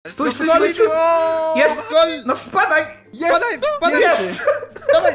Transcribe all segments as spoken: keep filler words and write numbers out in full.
Stój, stój, stój, stój! Jest! No wpadaj! Jest! Wpadaj, wpadaj! Jest! Dawaj!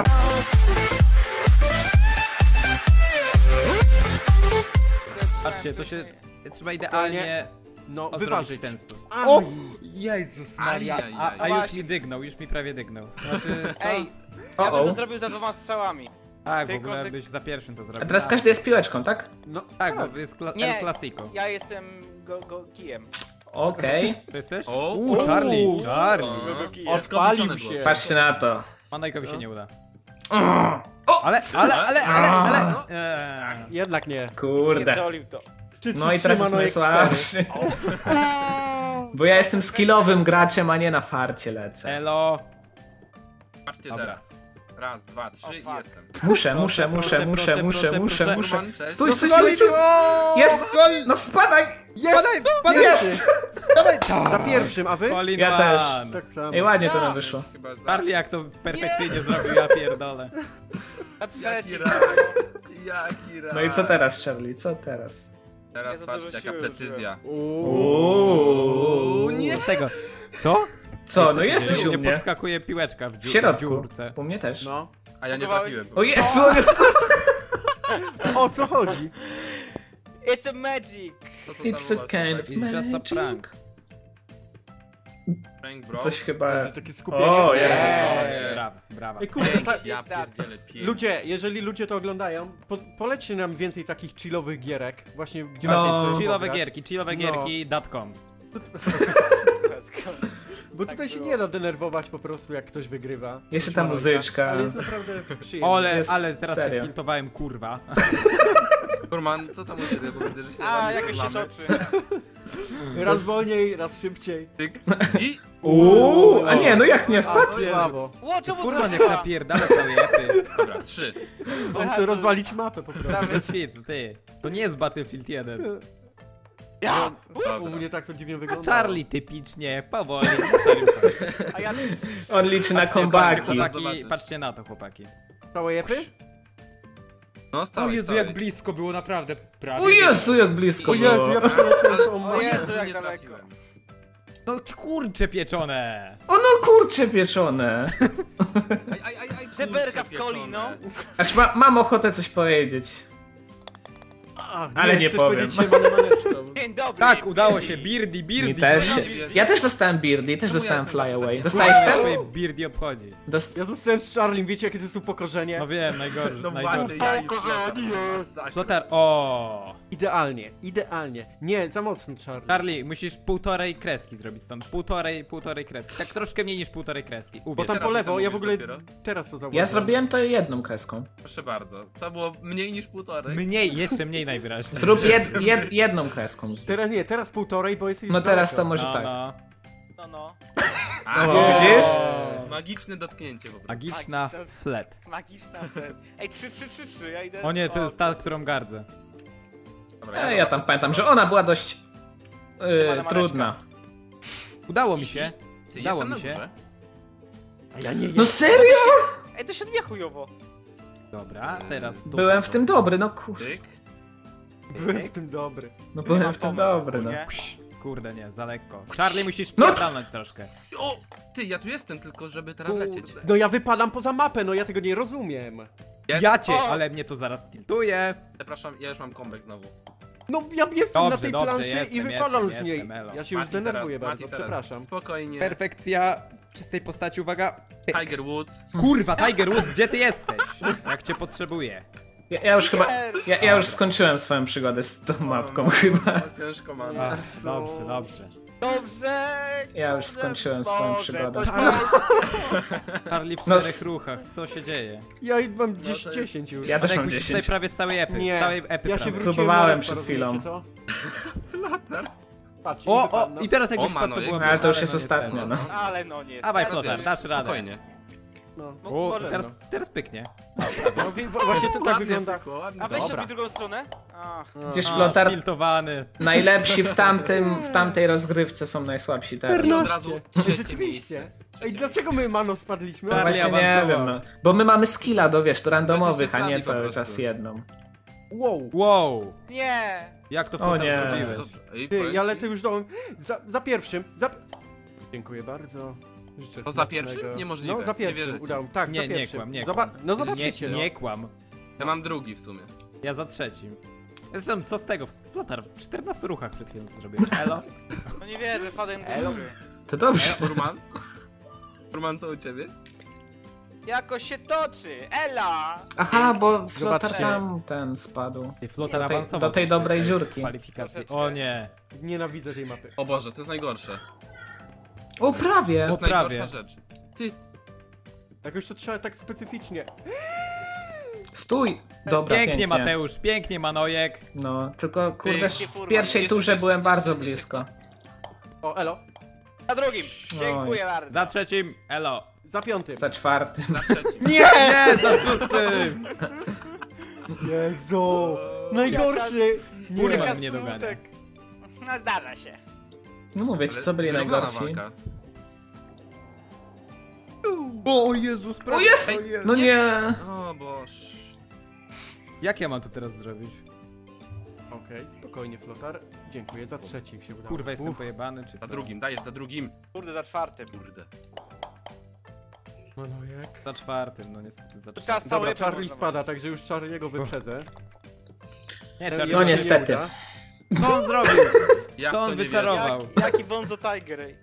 Patrzcie, to się trzeba idealnie No, wyważyć wyważyć w ten sposób. O! Jezus Maria! A, a już Właśnie. mi dygnął, już mi prawie dygnął. Znaczy, co? Ej, ja O-o. będę zrobił za dwoma strzałami. Tak, w tylko, ogóle że- byś za pierwszym to zrobił. A teraz każdy jest piłeczką, tak? No, Tak, bo jest kla Nie. El Clasico. Ja jestem go, go kijem. Okej. To jesteś? O, Uuu, Charlie, Charlie. Go, go kijem. odpalił się. Patrzcie na to. Manojkowi się nie uda. O, Ale, ale, ale, ale, ale... Eee. Jednak nie. kurde. Spierdolił to. Czy, No i teraz jest najsłabszy. Bo ja jestem skillowym graczem, a nie na farcie lecę. Elo. Patrzcie Dobra. teraz. Raz, dwa, trzy O, i fuck. jestem. Muszę, muszę, Proszę, muszę, proszę, muszę, proszę, muszę, muszę, proszę. muszę. Furman, cześć. Stój, stój, stój, stój! Jest! No wpadaj! Wpadaj, wpadaj! Jest! Dawaj! Za pierwszym, a wy? Colin Ja też. Van. Tak samo. Ej, ładnie to nam wyszło. Chyba za... Charlie jak to perfekcyjnie zrobił, ja pierdolę. Na trzeci. Jaki raj! Jaki raj! No i co teraz, Charlie? Co teraz? Teraz Ja za dużo patrzcie, jaka siły precyzja. Uuu. Co z tego? Co? Co? Ej, No się jesteś dzieje? u Nie mnie. podskakuje piłeczka w, dziu- W środku. w dziurce. U mnie też. No. A ja nie Próbowałeś- trafiłem. O Jezu, on jest... O co chodzi? It's a magic! Co to It's tam a u was, kind of chłopaki? It's just a magic. prank. Prank, bro? Coś chyba... Takie skupienie. O, Eee. jest. Brawa, brawa. Ej, kurde, ta, Ja pierdzielę pięknie. ludzie, jeżeli ludzie to oglądają, po, polećcie nam więcej takich chillowych gierek, właśnie gdzie No. można sobie Chillowe pograć. gierki, chillowe No. gierki dot com. Bo Tak tutaj się było. nie da denerwować po prostu, jak ktoś wygrywa. Jeszcze Coś ta malutka, muzyczka. Ale jest naprawdę przyjemnie. Ale, Jest- ale teraz serio. się stiltowałem, kurwa. Furman, co tam u ciebie? Bo widzę, że się A, ładnie jakoś się rozlamy. toczy. Raz wolniej, raz szybciej. Tyk. I... Uuu, a nie, no jak nie A, wpadł? słabo. Ło, czemu Furman jak zaszła? napierdala całe jepy. Dobra, trzy. On chce rozwalić mapę po prostu. Bez fit, ty. To nie jest Battlefield jeden. Ja! U mnie tak to dziwnie A wygląda. Charlie typicznie, powoli. A ja... On liczy na Patrzcie, kombaki. chłopaki, Zobaczysz. patrzcie na to, chłopaki. Całe jepy? No, O stałeś, Jezu, stałeś. jak blisko było, naprawdę. Prawie. O Jezu, jak blisko O Jezu, było. ja przeleciałem tą O mapę. Jezu, jak nie daleko. trafiłem. No kurcze pieczone. O no kurcze pieczone. Aj, aj, aj, aj, Żeberka kurczę w coli, no. pieczone. Aż ma, mam ochotę coś powiedzieć. A, Ale nie chcesz powiem. powiedzieć siemano, maneczko. Dzień dobry. Tak, udało się, Beardy, Beardy. Mi też Beardy. się... Ja też dostałem Beardy, też Czemu dostałem ja jestem Fly Away. taki- Dostałeś ten? Twoje Beardy obchodzi. Dost... Ja zostałem z Charlie, wiecie jakie to jest upokorzenie? No wiem, najgorszy, No najgorszy. właśnie, ja i Flotar. Flotar, o. Idealnie, idealnie. Nie, za mocny Charlie. Charlie, musisz półtorej kreski zrobić stąd. Półtorej, półtorej kreski. Tak troszkę mniej niż półtorej kreski. Bo Uwierz. tam teraz po lewo, ty to ja w mówisz ogóle dopiero? teraz to zauważyłem. Ja zrobiłem to jedną kreską. Proszę bardzo. To było mniej niż półtorej. Mniej, jeszcze mniej najwyraźniej. Zrób jed, jed, jedną kreską. zrób. Teraz nie, teraz półtorej, bo jesteś No teraz to daleko. może No, tak. no. No, no. A, O, widzisz? Magiczne dotknięcie po prostu. Magiczna Magiczna- flat. Magiczna ten. Ej, trzy, trzy, trzy, trzy, ja idę... O nie, to jest ta, którą gardzę. Dobra, E, ja tam pamiętam, że ona była dość Chyba na yy, trudna. Udało mi się. Ty, Udało jestem mi na się. górze. A ja nie, No serio? Ej, to się odbija chujowo. Dobra, teraz tu. Byłem w tym dobry, no kur... Tyk. byłem w tym dobry. No Nie byłem mam w tym pomysłu, dobry, no. nie? Psz, kurde, nie, za lekko. Charlie, musisz No. pierdalnąć troszkę. O! Ty, ja tu jestem tylko, żeby teraz lecieć. No ja wypadam poza mapę, no ja tego nie rozumiem. Ja- Ja cię, O! ale mnie to zaraz tiltuje. Przepraszam, ja już mam comeback znowu. No ja jestem na Dobrze, tej dobrze, planszy i jestem, wypadam jestem, z niej. jestem, elo. Ja się już Mati denerwuję teraz, bardzo, Mati teraz. przepraszam. Spokojnie. Perfekcja czystej postaci, uwaga. Tiger Woods. Kurwa, Tiger Woods, gdzie ty jesteś? Jak cię potrzebuję. Ja, ja już chyba... Ja, ja już skończyłem swoją przygodę z tą mapką chyba. No, ciężko mam. A, dobrze, dobrze. Dobrze! Ja już kurde, skończyłem swoją Boże, przygodę. coś Charlie w No czterech s- ruchach, co się dzieje? Ja mam to dziesięć, jest- dziesięć już. Ja też Janek, mam musisz tutaj dziesięć. prawie z całej epy, Nie, z całej epy ja się prawie. wróciłem Próbowałem na respa, przed chwilą. rozumiecie to? Patrz, O, wypadł, o, no. i teraz O, jakbyś padł, to Manojek. było... No, ale to już ale jest no ostatnio, no. niestety. Ale no nie. Dawaj, ja Flotar, wiesz. dasz radę. Spokojnie. No. No, O, może teraz, no. teraz pyknie. No, wie- właśnie to tak Ładnie wygląda. tylko, ładnie A weź tylko. sobie drugą stronę. A, Gdzieś A, flotar... stiltowany. Najlepsi w tamtym, w tamtej rozgrywce są najsłabsi teraz. Od czternaście. razu Ej, trzecie rzeczywiście. miejsce. Ej, Trzecie dlaczego my mano spadliśmy? No Charlie właśnie nie awansował. wiem, no. Bo my mamy skilla do, wiesz, do randomowych, a nie Weźmy się cały sami po czas prostu. jedną. Wow. Wow. nie! Jak to O Flotar nie. zrobiłeś? Dobrze. Ej, Ty, powiem ja ci- lecę już dołem. Za, za pierwszym. Za... Dziękuję bardzo. Życzę To za smacznego. pierwszym? Niemożliwe, No za nie pierwszym wierzę ci. udało. Tak, Nie, za nie pierwszym. kłam, nie Zoba kłam. no Nie, zobaczycie, nie no. kłam. Ja mam drugi w sumie. Ja za trzecim. Zresztą, co z tego? Flotar w czternastu ruchach przed chwilą to zrobiłeś. Elo? No nie wierzę, wpadłem do góry. To dobrze. Furman? Furman, co u ciebie? Jakoś się toczy, ela! Aha, bo flotar Zobaczcie. tam ten spadł. Ty Flotar Do tej- awansował do tej troszkę dobrej w dziurki. kwalifikacji. Troszeczkę. O nie. Nienawidzę tej mapy. O Boże, to jest najgorsze. O, prawie! To jest prawie. najgorsza rzecz. Ty, Jakoś to trzeba tak specyficznie. Stój! Dobra, Pięknie, pięknie. Mateusz, pięknie Manojek. No, tylko kurde, Pięknie, w furman. pierwszej Jeszcze- turze jeszcze- byłem jeszcze- bardzo jeszcze- blisko. O, elo. Na drugim! Dziękuję bardzo. Za trzecim, elo. Za piątym. Za czwartym. za trzecim. Nie! Nie, za szóstym. Jezu! Najgorszy! Furman Nie. Jaka mnie dogania. smutek. No zdarza się. No mówię ci, co byli Wyrównana najgorsi. walka. O Jezus, O jest! No nie! O Boże. Jak ja mam to teraz zrobić? Okej, spokojnie, Flotar. Dziękuję, za trzecim się udało. Kurwa, jestem Uff, pojebany, czy co? Za drugim, dajesz za drugim. Kurde, za czwartym. Kurde. no, no jak? Za czwartym, no niestety za To trzeba czwartym. z całej Dobra, lepy Charlie można spada, walczyć. także już Charlie'ego wyprzedzę. Nie, Ten Charlie, No jeden się niestety. uda. co on zrobił? Jak Co on to nie wyczarował? wierzę? Jak, jaki Bonzo Tiger, ej.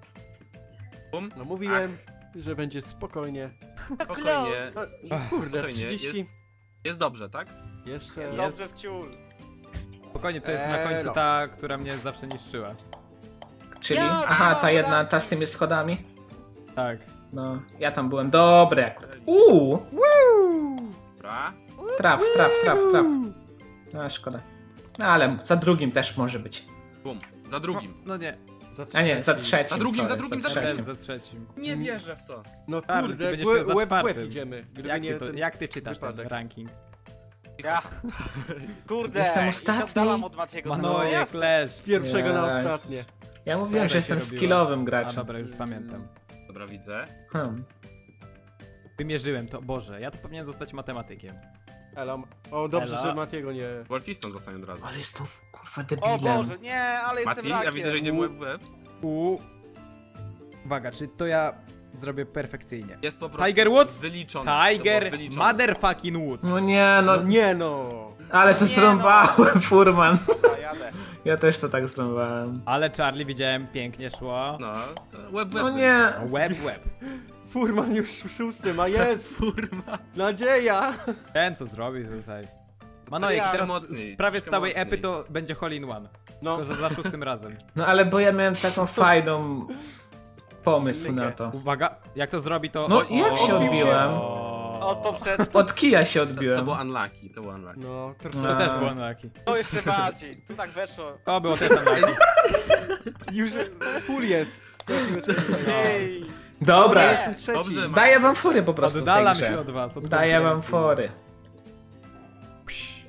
Bum. No mówiłem, że będzie spokojnie. Spokojnie. No, kurde, Spokojnie, trzydzieści. jest- Jest dobrze, tak? Jeszcze Jest jest. dobrze w ciul. Spokojnie, to jest na końcu Elo. ta, która mnie zawsze niszczyła. Czyli, Ja, aha, ta dobra. jedna, ta z tymi schodami. Tak. No, ja tam byłem dobry akurat. Uuu! Dobra. Traf, traf, traf, traf. No, szkoda. No, ale za drugim też może być. Bum. Za drugim. No nie, Za A nie, za trzecim. trzecim. Za drugim, sorry, za drugim, za ja też trzecim. za trzecim. Nie wierzę w to. No Charlie, ty kurde, będziesz łeb, miał za łeb w łeb czwartym. idziemy. Gdyby Jak nie ty, to, ten jak ty czytasz wypadek. ten ranking? Ja. Kurde, Jestem i ostatni. się oddalam od Matiego. Manojek, Jasne. leż. Z pierwszego na Yes. ostatnie. Ja mówiłem, Tak że jestem się robiło. skillowym A graczem. dobra, już pamiętam. Dobra, widzę. Hmm. Wymierzyłem to, Boże, ja to powinien zostać matematykiem. Ela. O, dobrze, Ela. że Matiego nie... Wolfistą zostanie od razu. Ale jestem, kurwa, O debilem. Boże, nie, ale jestem Mati, ja rakiem. widzę, że idzie w łeb w łeb. U. Uwaga, czy to ja zrobię perfekcyjnie? Jest po prostu Tiger Woods? wyliczone. To było Tiger wyliczone. motherfucking Woods. No nie, no, No nie no! ale to Nie, zrąbałem, furman. Dobra, jadę. Ja też to tak zrąbałem. Ale Charlie, widziałem, pięknie szło. No, to łeb w łeb. No nie. No, Łeb, łeb. Furman już szóstym, a jest! Kurwa. Nadzieja! Ten co zrobił tutaj. Manojek, Ja teraz mocniej, z, prawie z troszkę całej mocniej. epy to będzie hole in one. No, Tylko, że za szóstym razem. No ale bo ja miałem taką fajną pomysł na to. Uwaga, jak to zrobi to... No o, jak o, się o, odbiłem? o. Od poprzeczki. Od kija się To, to odbiłem. było unlucky, to było unlucky. no, To trochę. też było unlucky. To jeszcze bardziej. Tu tak weszło. To było też unlucky. Już full jest. Ej. Dobra, Ja jestem trzeci. Dobrze, ma- daję wam fory po prostu w tej Oddalam grze. się od was. od Daję wam konkurencji. fory. Psz.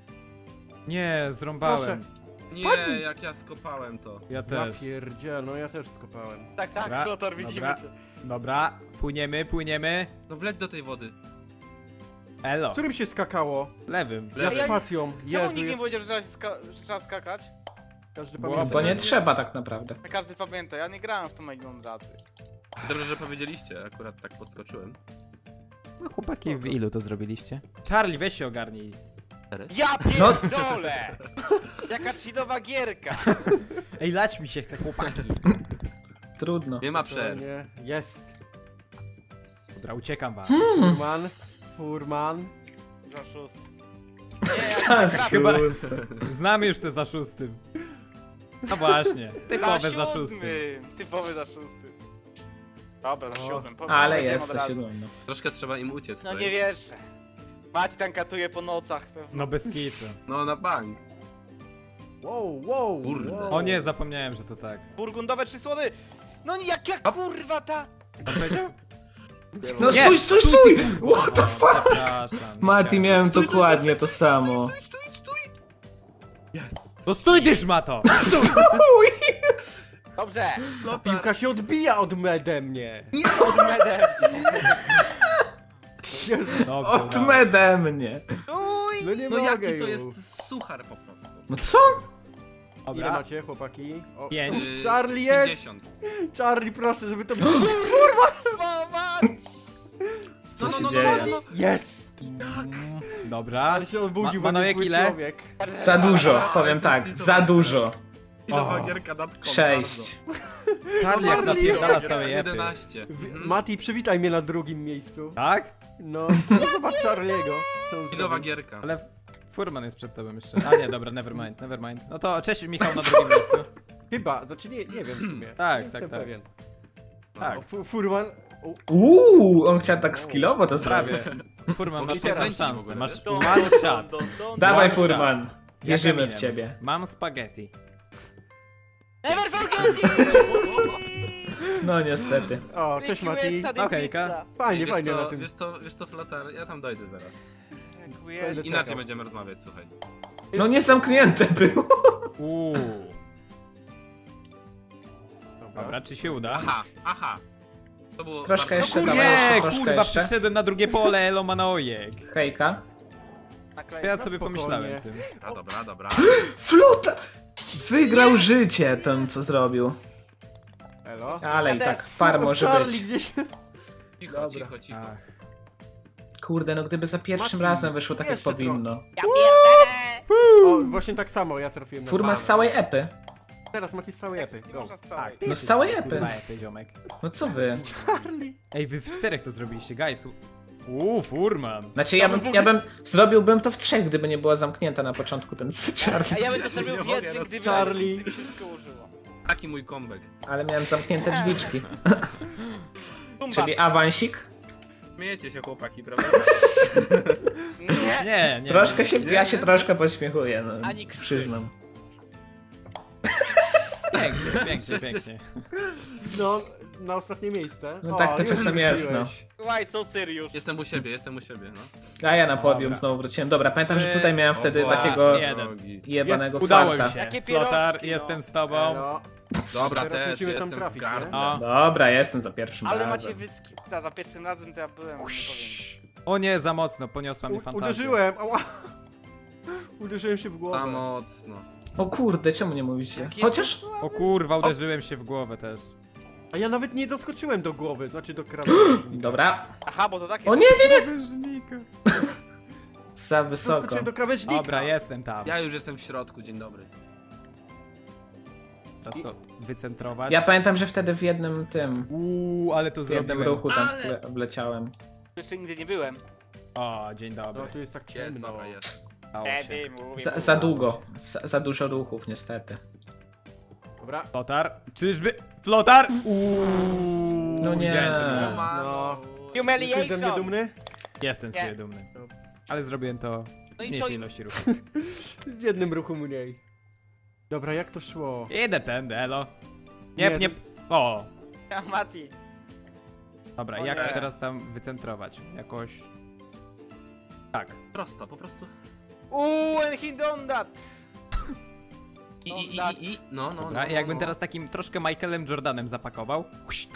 Nie, zrąbałem. Nie, jak ja skopałem to. Ja Ja też. pierdziel, no ja też skopałem. Tak, tak, Dobra, Flotar, widzimy dobra. cię. Dobra, płyniemy, płyniemy. No wleć do tej wody. Elo, Którym się skakało? lewym. Ja Lewy. z spacją. Czemu Jezu, nikt nie jest... powiedział, że trzeba, się ska- że trzeba skakać? Każdy Bo- pamięta. Bo nie trzeba tak naprawdę. Każdy pamięta, ja nie grałem w tą ignorację. Dobrze, że powiedzieliście, akurat tak podskoczyłem. No chłopaki, w ilu to zrobiliście? Charlie, weź się ogarnij. Ja No. pierdolę! Jaka cheatowa gierka! Ej, lać mi się chce, chłopaki. Trudno. Nie ma przerw. Nie, jest. Dobra, uciekam wam. Furman. Furman. Za szóst. Za Chyba- szóstym. Znamy już te za szóstym. No właśnie, typowe za szóstym. siódmym. Typowy za szóstym. Dobra, za O. siódmym. Po- Ale powiedziałem jest od za razu. siódmym. No. Troszkę trzeba im uciec No tutaj. nie wierzę. Mati tam katuje po nocach pewno. No bez kitu. No na bank. Wow, wow. Kurde. wow. O nie, zapomniałem, że to tak. Burgundowe trzy słody! No nie, jak, jak kurwa ta... On powiedział? No Nie. stój, stój, stój! What the fuck? Przepraszam. nie Mati, chciałem. miałem dokładnie to samo. Jest. No stój ty szmato! Uj! Dobrze! Ta piłka się odbija od ode mnie. Od medem! Jezu. Dobrze, Od udało. mede mnie. Uj! No nie No mogę jaki to już. jest suchar po prostu. No co? Ile Dobra. macie, chłopaki? O, Pięć. Uf, Charlie jest! pięćdziesiąt. Charlie, proszę, żeby to... Mać! Co No, się no, no, dzieje? no, no. Jest! Mm, Dobra. Ale się odbudził, Ma- Manojek zły ile? człowiek. Za dużo, powiem tak, za dużo. Chwilowa O. gierka nad kom, Sześć. Charlie jak Charlie. napierdala z całej epy. jedenaście. W- Mhm. Mati, przywitaj mnie na drugim miejscu. Tak? No, no zobacz Charliego. Co on Chwilowa zrobił. gierka. Ale Furman jest przed tobą jeszcze. A nie, dobra, never mind, never mind. No to cześć Michał na drugim miejscu. Chyba, znaczy nie, nie wiem w sumie. Tak, nie jestem tak, tak. pewien. Tak. O, Fu- Furman... o, Uuu, on chciał tak skillowo to Prawie. zrobić. Furman, Mogę masz się jedną kręcić w szansę, ogóle, masz wiesz? Don, one don, shot. don, don. Dawaj One shot. Furman, wierzymy Jak w Eminem. ciebie. Mam spaghetti. Never forget it! No niestety. O, cześć Mati. Okejka. Fajnie, wiesz fajnie co, na tym. Wiesz co, wiesz co, Flotar, ja tam dojdę zaraz. Będę Inaczej czekał. będziemy rozmawiać, słuchaj. No nie zamknięte było. Uuu. Dobra. Dobra, czy się uda? Aha, aha. To było Troszkę bardzo- jeszcze, No, dawaj jeszcze, Nie, troszkę kurwa, jeszcze. przyszedłem na drugie pole, elo manojek. Hejka. To ja No sobie spokojnie. pomyślałem tym. A dobra, dobra. Fluta! Wygrał życie ten, co zrobił. Elo. Ale Ja i też. tak far może Charlie być. gdzieś... Cicho, Dobra. cicho, cicho. Ach. Kurde, no gdyby za pierwszym Mati, razem wyszło tak jak jeszcze powinno. Ja pierdolę! O, właśnie tak samo, ja trafiłem na Furman banę. z całej epy. Teraz Mati z całej epy. Nie Go. można z całej. No z całej epy. Kurwa, epy, ziomek. No co wy? Charlie. Ej, wy w czterech to zrobiliście, guys. Uuu, Furman. Znaczy ja bym, ja bym, zrobiłbym to w trzech, gdyby nie była zamknięta na początku ten A Charlie. ja bym to zrobił Nie w mogę, jednym, no. gdyby, Charlie. gdyby się wszystko użyło. Taki mój comeback. Ale miałem zamknięte drzwiczki. Tumba. Czyli awansik. Śmiejecie się chłopaki, prawda? Nie! Nie, nie. Troszkę się, ja się troszkę pośmiechuję, no, Ani krzyk. przyznam. Pięknie, pięknie, pięknie. No, na ostatnie miejsce. No tak to już czasem jest, no. wróciłeś. Why so serious? Jestem u siebie, jestem u siebie, no. A ja na podium Dobra. znowu wróciłem. Dobra, pamiętam, że tutaj miałem O wtedy Boże, takiego jeden. drogi. jebanego Udało farta. mi się. Jakie Flotar, pierożki, no. jestem z tobą. Elo. Dobra, Teraz też musimy tam jestem trafić, w gardle. nie? O. Dobra, jestem za pierwszym Ale razem. macie wyskita, za pierwszym razem to ja byłem, nie powiem. O nie, za mocno, poniosła mnie U- fantazja. Uderzyłem, ała. Uderzyłem się w głowę. Za mocno. O kurde, czemu nie mówicie? Jaki Chociaż... jesteś słaby. O kurwa, uderzyłem się w głowę też. A ja nawet nie doskoczyłem do głowy, znaczy do krawędzi. Dobra. Aha, bo to takie... O nie, nie, nie! Krawężnika. Za wysoko. Doskoczyłem do krawężnika. Dobra, jestem tam. Ja już jestem w środku, dzień dobry. Teraz to wycentrować. Ja pamiętam, że wtedy w jednym tym, Uuu, ale to w jednym zrobiłem. ruchu tam Ale- wle- wleciałem. Jeszcze nigdy nie byłem. O, dzień dobry. No tu jest tak Jest, ciemno. dobra, jest. Stało się. Wtedy mówię. Za, za długo. Za, za dużo ruchów, niestety. Dobra. Flotar? Czyżby? Flotar? Uuu, No nie. widziałem to, O, miałem. mamo. Jesteś ze mnie Humiliation! dumny? Jestem z Nie. siebie dumny. Ale zrobiłem to w No i co? mniejszej ilości ruchów. W jednym ruchu mniej. Dobra, jak to szło? Idę tędy, elo. Nie, nie... to- O! Ja, Mati. Dobra, O jak nie. to teraz tam wycentrować? Jakoś... Tak. Prosto, po prostu. Uuu, and he done that! I, i, i, i, i. No, no, no. Dobra, no, i jakbym no. teraz takim troszkę Michaelem Jordanem zapakował. Huś.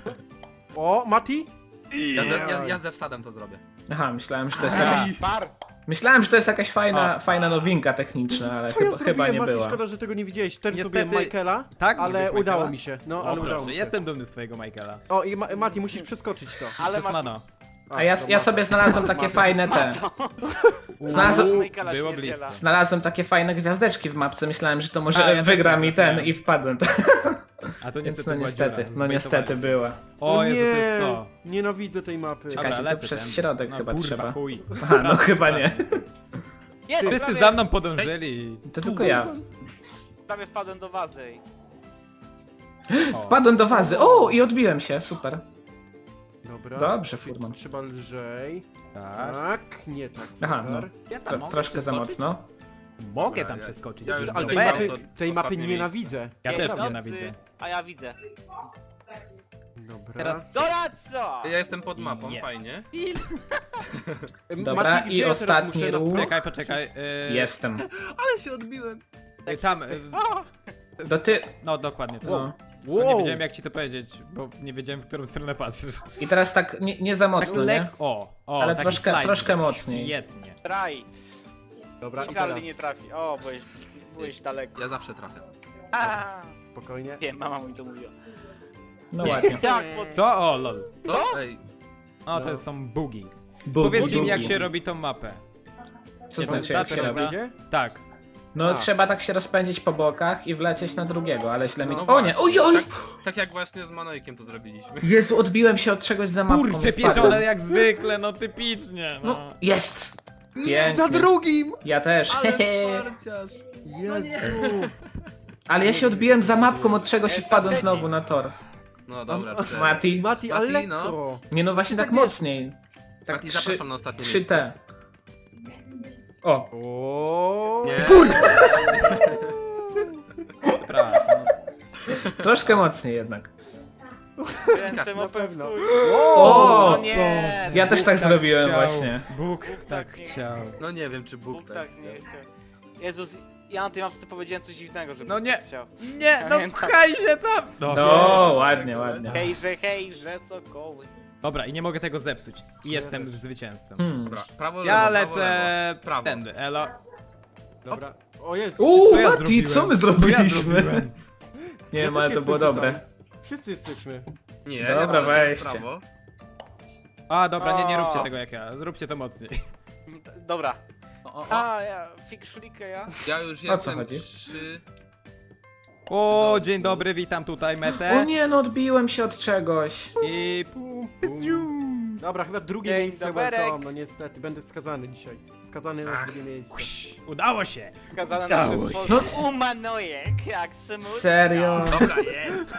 O, Mati? Ja, ze, ja, ja ze wsadem to zrobię. Aha, myślałem, że to jest A. jakaś... Bar! Myślałem, że to jest jakaś fajna, O. fajna nowinka techniczna, ale Co ja chyba, chyba zrobiłem, nie Mati? była. Szkoda, że tego nie widziałeś. Też Niestety- zrobiłem Michaela, Tak? ale Zrobiłeś udało Michaela? mi się. No, O, ale udało proszę, mi się. jestem dumny z swojego Michaela. O, i Ma Mati, musisz przeskoczyć to. To Ale jest masz... mano. A ja, ja sobie znalazłem takie fajne te... Znalazłem, Uuu, Michaela było śmierdziela. blisko. znalazłem takie fajne gwiazdeczki w mapce, myślałem, że to może A, ja też wygra tak mi ten myślałem. i wpadłem. A to Więc niestety no była niestety, dziura, no niestety zbejtowali była. cię. O Jezu, to jest to. Nienawidzę tej mapy. Czekaj. Czekajcie, to lecę przez tędy. środek no, chyba kurwa, trzeba. chuj. Aha, no chyba nie. Jest, Wszyscy prawie, za mną podążyli. To tylko ja. prawie wpadłem do wazy. O. Wpadłem do wazy. O, i odbiłem się, super. Dobra. Dobrze, Furman. Trzeba lżej. Tak. Tak, nie tak. Aha, no. Flotar. Ja tam Tro, mogę troszkę za przeskoczyć? mocno. Mogę Dobra, tam ja- przeskoczyć. ja już Ale tej Dobra, mapy, to tej mapy ostatnie nienawidzę. Ja też Pierdolcy, nienawidzę. A ja widzę. Dobra. Teraz Doradco! Ja jestem pod mapą, Jest. fajnie. Em, Dobra, Mati, i gdzie ja teraz ostatni muszę na ruch. wprost? Czekaj, poczekaj. Yy, Jestem. Ale się odbiłem. yy, Tam, yy, Do ty... no dokładnie tak. No. Tylko nie Wow. wiedziałem jak ci to powiedzieć, bo nie wiedziałem w którą stronę patrzysz. I teraz tak nie, nie za Tak mocno, nie? lek... O, o, Ale taki troszkę- slajd. troszkę mocniej. Świetnie. Right. Dobra, i I teraz. Charlie nie trafi. O, bo jest... byłeś daleko. Ja zawsze trafię. A, Spokojnie. wiem, mama mi to mówiła. No ładnie. Jak pod... Co? O, lol. To? Ej, O, to No. są bugi. Bugi, Powiedzcie mi, jak bugi. się robi tą mapę. Co Nie znaczy jak pamiętacie, się jak robi? będzie? Tak. No A. trzeba tak się rozpędzić po bokach i wlecieć na drugiego, ale źle mi... no O nie! właśnie, Oj, oj! Tak, tak jak właśnie z Manojkiem to zrobiliśmy. Jezu, odbiłem się od czegoś za mapką. Kurcze i wpadłem. pieczone jak zwykle, no typicznie. No, No. jest! Pięknie. Za drugim! Ja też. Ale hehe. parciarz. Jezu! Ale ja się odbiłem za mapką od czegoś i Jest wpadłem trzeci. znowu na tor. No dobra, cztery. Mati. Mati, ale Mati, no. lekko! Nie no właśnie tak tak jest. mocniej. Tak Mati, trzy, zapraszam na ostatnie trzy T. O! O. Nie. Przepraszam. Troszkę mocniej jednak. Ręce Na mopę w pewno. chuj. O! No nie! Ja też Bóg tak zrobiłem chciał. właśnie. Bóg Bóg tak tak nie- chciał. No nie wiem, czy Bóg, Bóg tak tak chce. nie chciał. Jezus, ja na tej mapce powiedziałem coś dziwnego, że No Bóg nie. tak chciał. Nie, no Pamiętam. pchaj się tam! No, No, ładnie, ładnie. Hejże, hejże, sokoły. Dobra, i nie mogę tego zepsuć. I jestem zwycięzcą. Hmm. Dobra, prawo, lewo, Ja prawo, lecę lewo. Prawo. tędy, elo. Dobra. O Jezu! Uuu, Co ja Mati, co my zrobiłem? Co ja zrobiliśmy? zrobiłem? Nie Ja wiem, też ale to jestem było tutaj. dobre. Wszyscy jesteśmy. Nie, Dobra, prawo, weźcie. prawo. A, dobra, nie, nie róbcie O. tego jak ja. Zróbcie to mocniej. D- Dobra. O, o, o. A, ja, fik szlikę ja. Ja już O co jestem chodzi? trzy... O, dzień dobry, witam tutaj metę. O nie, no odbiłem się od czegoś. I pum, pyciu. Dobra, chyba drugie Dzień miejsce doberek. welcome. No niestety, będę skazany dzisiaj. Skazany na Ach. drugie miejsce. Udało się. Skazane na Udało przez się. Boże. Umanojek, jak smutno. Serio? Dobra, jest.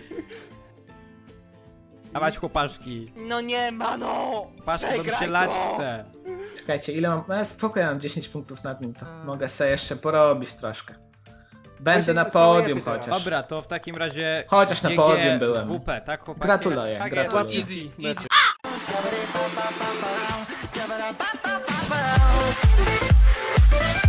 Dawać chłopaszki. No nie ma no! Patrz, bo mi się Przegraj lać to! chce. Czekajcie, ile mam... E, spoko, ja mam dziesięć punktów nad nim, to mogę sobie jeszcze porobić troszkę. Będę na podium teraz. chociaż. Dobra, to w takim razie... Chociaż na G G podium byłem. W P, tak chłopaki? Gratuluję, Tak jest. gratuluję. Easy, Mecze. easy.